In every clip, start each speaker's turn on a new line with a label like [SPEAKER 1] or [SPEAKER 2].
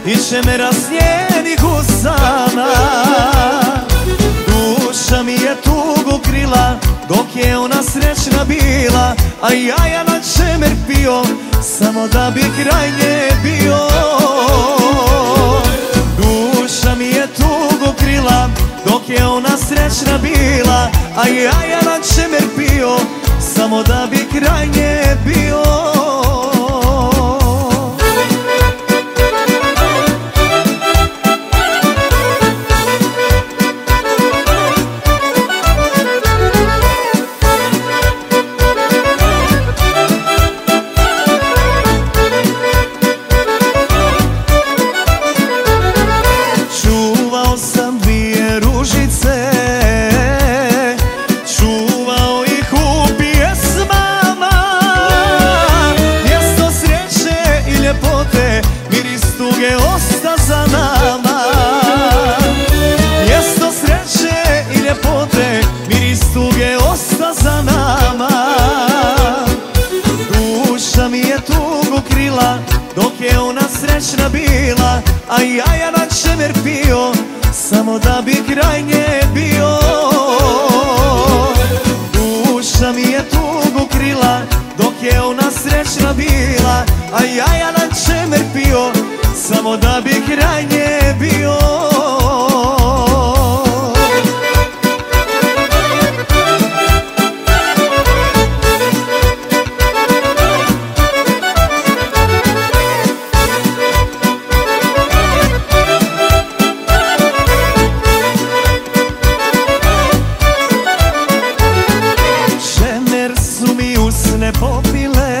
[SPEAKER 1] i čemera snjenih usana. Duša mi je tugu krila dok je ona srećna bila, a ja na čemer pio samo da bi kraj nje bio. Duša mi je tugu krila dok je ona srećna bila, a ja na čemer pio samo da bi kraj nje bio. Duša mi je tugu krila dok je ona srećna bila, a ja na čemer pio samo da bi kraj nje bio. Duša mi je tugu krila dok je ona srećna bila, a ja na čemer pio samo da bi kraj nje bio. Ne popile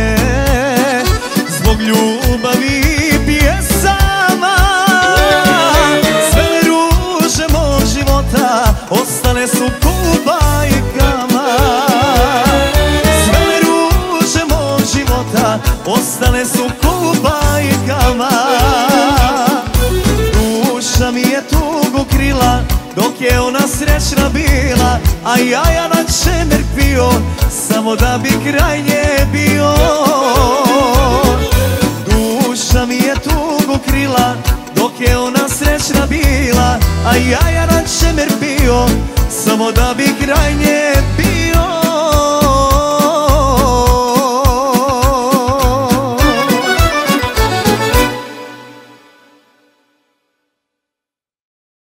[SPEAKER 1] zbog ljubavi i pjesama, sve ruže mog života ostale su u bajkama. Sve ruže mog života ostale su u bajkama. Duša mi je tugu krila dok je ona srećna bila, a ja na čemer pio samo da bi kraj nje bio. Duša mi je tugu krila dok je ona srećna bila, a ja na čemer pio samo da bi kraj nje bio.